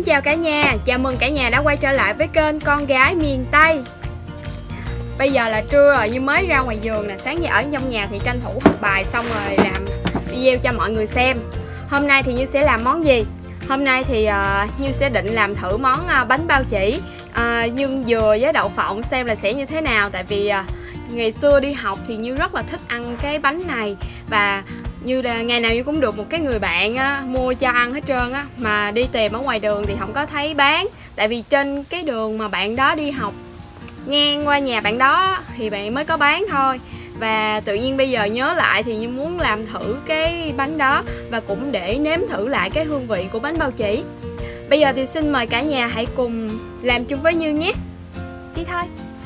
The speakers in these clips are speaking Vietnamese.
chào cả nhà, chào mừng cả nhà đã quay trở lại với kênh Con Gái Miền Tây. Bây giờ là trưa rồi, như mới ra ngoài vườn nè. Sáng giờ ở trong nhà thì tranh thủ học bài xong rồi làm video cho mọi người xem. Hôm nay thì Như sẽ làm món gì? Hôm nay thì Như sẽ định làm thử món bánh bao chỉ nhưng dừa với đậu phộng xem là sẽ như thế nào. Tại vì ngày xưa đi học thì Như rất là thích ăn cái bánh này. Và như là ngày nào Như cũng được một cái người bạn mua cho ăn hết trơn á. Mà đi tìm ở ngoài đường thì không có thấy bán. Tại vì trên cái đường mà bạn đó đi học ngang qua nhà bạn đó thì bạn mới có bán thôi. Và tự nhiên bây giờ nhớ lại thì Như muốn làm thử cái bánh đó và cũng để nếm thử lại cái hương vị của bánh bao chỉ. Bây giờ thì xin mời cả nhà hãy cùng làm chung với Như nhé. Đi thôi.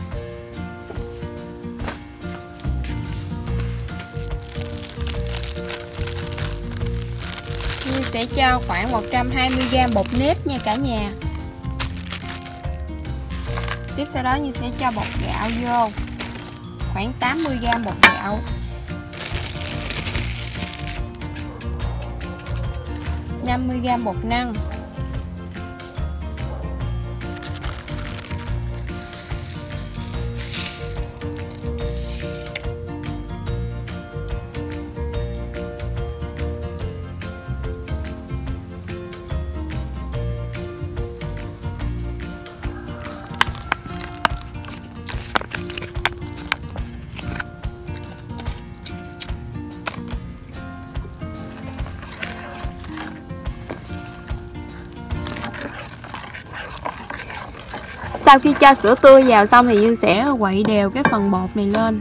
Như sẽ cho khoảng 120g bột nếp nha cả nhà. Tiếp sau đó Như sẽ cho bột gạo vô khoảng 80g bột gạo, 50g bột năng, Sau khi cho sữa tươi vào xong thì Như sẽ quậy đều cái phần bột này lên.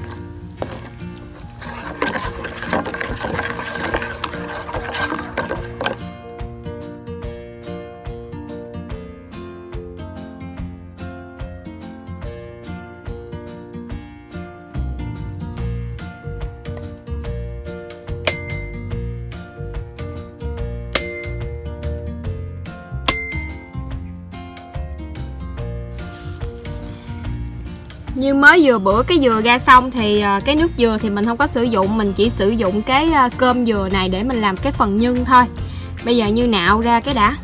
Như mới vừa bữa cái dừa ra xong thì cái nước dừa thì mình không có sử dụng, mình chỉ sử dụng cái cơm dừa này để mình làm cái phần nhân thôi. Bây giờ Như nạo ra cái đã.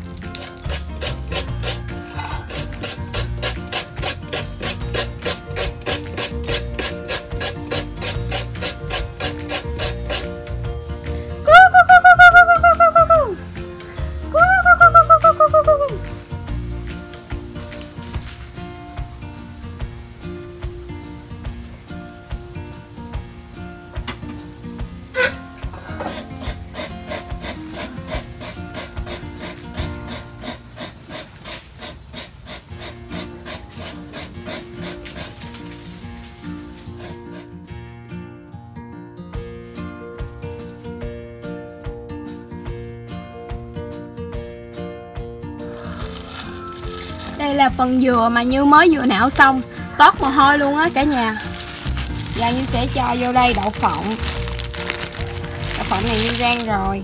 Đây là phần dừa mà Như mới vừa nạo xong, toát mồ hôi luôn á cả nhà. Giờ Như sẽ cho vô đây đậu phộng. Đậu phộng này Như rang rồi.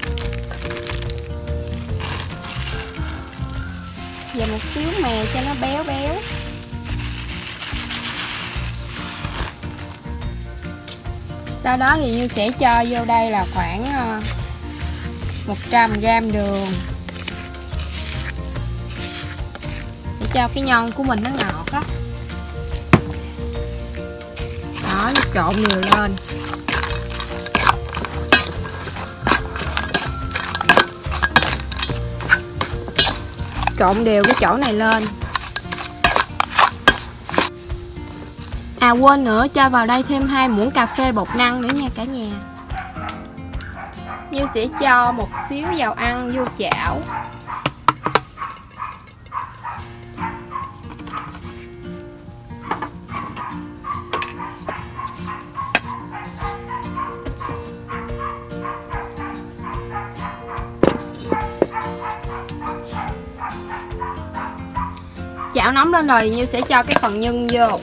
Và một xíu mè cho nó béo béo. Sau đó thì Như sẽ cho vô đây là khoảng 100g đường. Để cho cái nhân của mình nó ngọt á. Đó, trộn đều lên. Trộn đều cái chỗ này lên. À quên nữa, cho vào đây thêm 2 muỗng cà phê bột năng nữa nha cả nhà. Như sẽ cho một xíu dầu ăn vô chảo. Chảo nóng lên rồi Như sẽ cho cái phần nhân vô.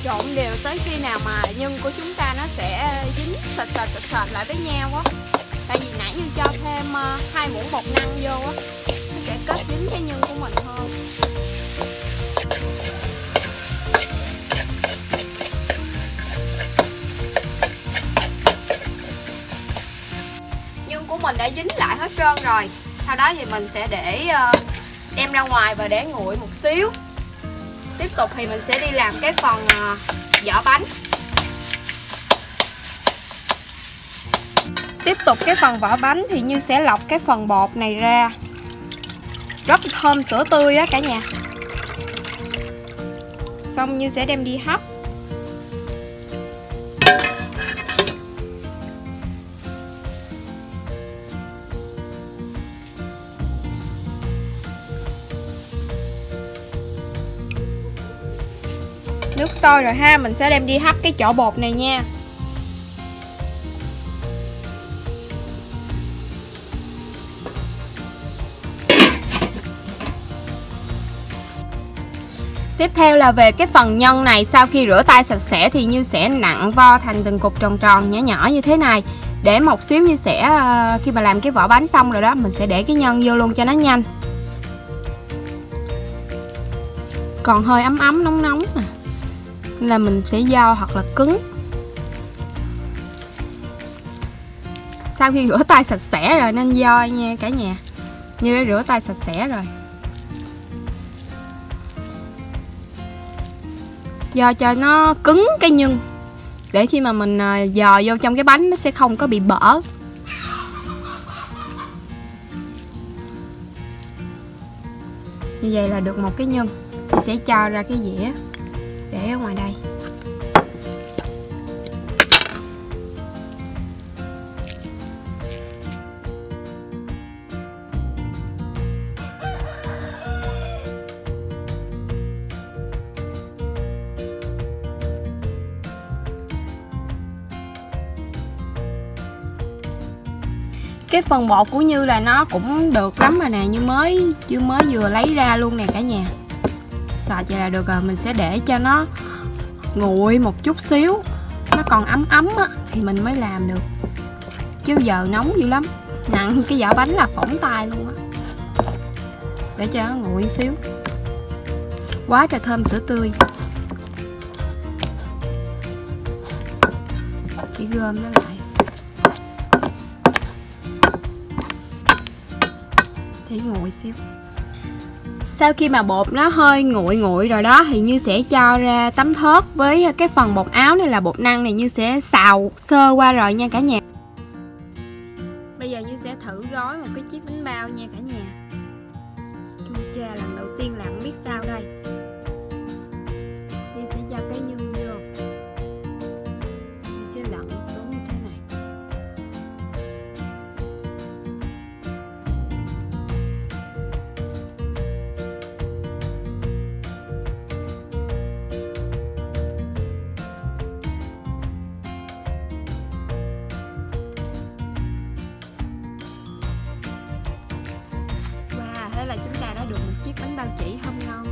Trộn đều tới khi nào mà nhân của chúng ta nó sẽ dính sệt lại với nhau á. Tại vì nãy Như cho thêm 2 muỗng bột năng vô á, nó sẽ kết dính cái nhân của mình hơn. Nhân của mình đã dính lại hết trơn rồi. Sau đó thì mình sẽ để đem ra ngoài và để nguội một xíu. Tiếp tục thì mình sẽ đi làm cái phần vỏ bánh. Tiếp tục cái phần vỏ bánh thì Như sẽ lọc cái phần bột này ra. Rất thơm sữa tươi á cả nhà. Xong Như sẽ đem đi hấp. Nước sôi rồi ha, mình sẽ đem đi hấp cái chỏ bột này nha. Tiếp theo là về cái phần nhân này, sau khi rửa tay sạch sẽ thì Như sẽ nặn vo thành từng cục tròn tròn nhỏ nhỏ như thế này. Để một xíu Như sẽ khi mà làm cái vỏ bánh xong rồi đó, mình sẽ để cái nhân vô luôn cho nó nhanh. Còn hơi ấm ấm nóng nóng nè, là mình sẽ vo hoặc là cứng. Sau khi rửa tay sạch sẽ rồi nên vo nha cả nhà. Như đã rửa tay sạch sẽ rồi. Vo cho nó cứng cái nhân, để khi mà mình dò vô trong cái bánh nó sẽ không có bị bở. Như vậy là được một cái nhân. Thì sẽ cho ra cái dĩa để ở ngoài đây. Cái phần bột của Như là nó cũng được lắm rồi nè, Như mới vừa lấy ra luôn nè cả nhà. Xào vậy là được rồi, mình sẽ để cho nó nguội một chút xíu, nó còn ấm ấm á thì mình mới làm được. Chứ giờ nóng dữ lắm, nặng cái vỏ bánh là phỏng tay luôn á. Để cho nó nguội xíu. Quá trời thơm sữa tươi. Chỉ gom nó lại. Để nguội xíu. Sau khi mà bột nó hơi nguội rồi đó thì Như sẽ cho ra tấm thớt với cái phần bột áo này là bột năng này, Như sẽ xào sơ qua rồi nha cả nhà. Bây giờ Như sẽ thử gói một cái chiếc bánh bao nha cả nhà. Chu cha lần đầu tiên làm biết sao đây. Như sẽ cho cái nhân vô. Như sẽ lặn xuống như thế này. Thế là chúng ta đã được một chiếc bánh bao chỉ thơm ngon.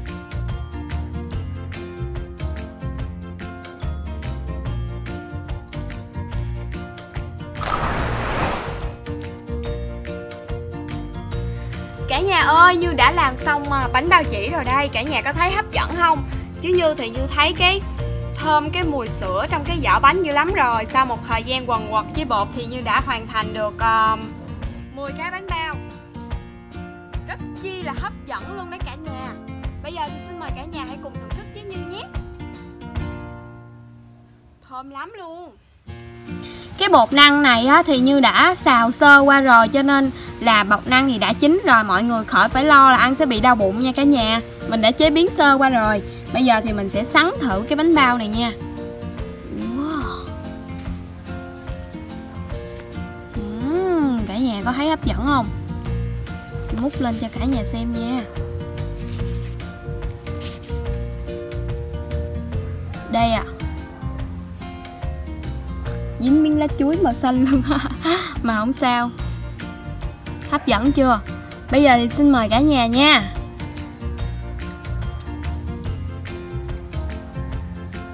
Cả nhà ơi, Như đã làm xong bánh bao chỉ rồi đây. Cả nhà có thấy hấp dẫn không? Chứ Như thì Như thấy cái thơm cái mùi sữa trong cái vỏ bánh dữ lắm rồi. Sau một thời gian quần quật với bột thì Như đã hoàn thành được 10 cái bánh bao. Rất chi là hấp dẫn luôn đấy cả nhà. Bây giờ thì xin mời cả nhà hãy cùng thưởng thức với Như nhé. Thơm lắm luôn. Cái bột năng này á, thì Như đã xào sơ qua rồi, cho nên là bột năng thì đã chín rồi. Mọi người khỏi phải lo là ăn sẽ bị đau bụng nha cả nhà. Mình đã chế biến sơ qua rồi. Bây giờ thì mình sẽ sắn thử cái bánh bao này nha. Wow. Cả nhà có thấy hấp dẫn không? Múc lên cho cả nhà xem nha. Đây à, dính miếng lá chuối màu xanh luôn mà không sao. Hấp dẫn chưa? Bây giờ thì xin mời cả nhà nha.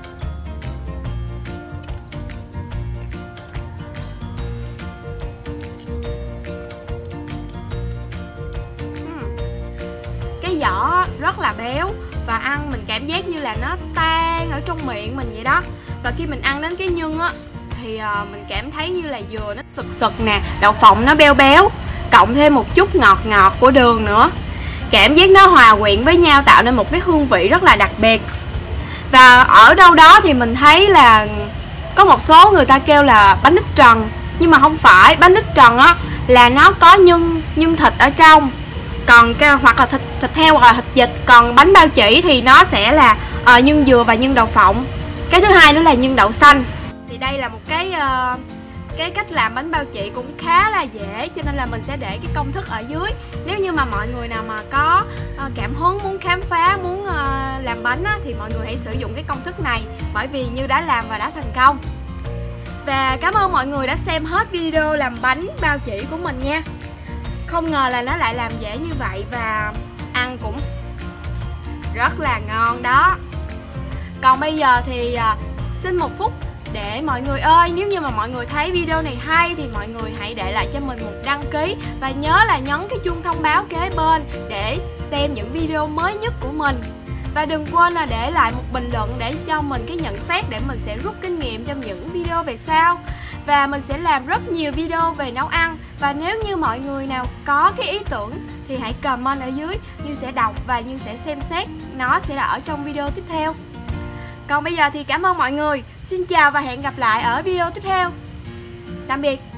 đó rất là béo và ăn mình cảm giác như là nó tan ở trong miệng mình vậy đó. Và khi mình ăn đến cái nhân á thì mình cảm thấy như là dừa nó sực sực nè, đậu phộng nó béo béo, cộng thêm một chút ngọt ngọt của đường nữa. Cảm giác nó hòa quyện với nhau tạo nên một cái hương vị rất là đặc biệt. Và ở đâu đó thì mình thấy là có một số người ta kêu là bánh ít trần, nhưng mà không phải. Bánh ít trần á là nó có nhân thịt ở trong, còn hoặc là thịt heo hoặc là thịt vịt. Còn bánh bao chỉ thì nó sẽ là nhân dừa và nhân đậu phộng. Cái thứ hai nữa là nhân đậu xanh. Thì đây là một cái cách làm bánh bao chỉ cũng khá là dễ, cho nên là mình sẽ để cái công thức ở dưới. Nếu như mà mọi người nào mà có cảm hứng muốn khám phá, muốn làm bánh á, thì mọi người hãy sử dụng cái công thức này, bởi vì Như đã làm và đã thành công. Và cảm ơn mọi người đã xem hết video làm bánh bao chỉ của mình nha. Không ngờ là nó lại làm dễ như vậy và ăn cũng rất là ngon đó. Còn bây giờ thì xin một phút để mọi người ơi, nếu như mà mọi người thấy video này hay thì mọi người hãy để lại cho mình một đăng ký và nhớ là nhấn cái chuông thông báo kế bên để xem những video mới nhất của mình. Và đừng quên là để lại một bình luận để cho mình cái nhận xét, để mình sẽ rút kinh nghiệm trong những video về sau. Và mình sẽ làm rất nhiều video về nấu ăn. Và nếu như mọi người nào có cái ý tưởng thì hãy comment ở dưới, Như sẽ đọc và Như sẽ xem xét. Nó sẽ là ở trong video tiếp theo. Còn bây giờ thì cảm ơn mọi người. Xin chào và hẹn gặp lại ở video tiếp theo. Tạm biệt.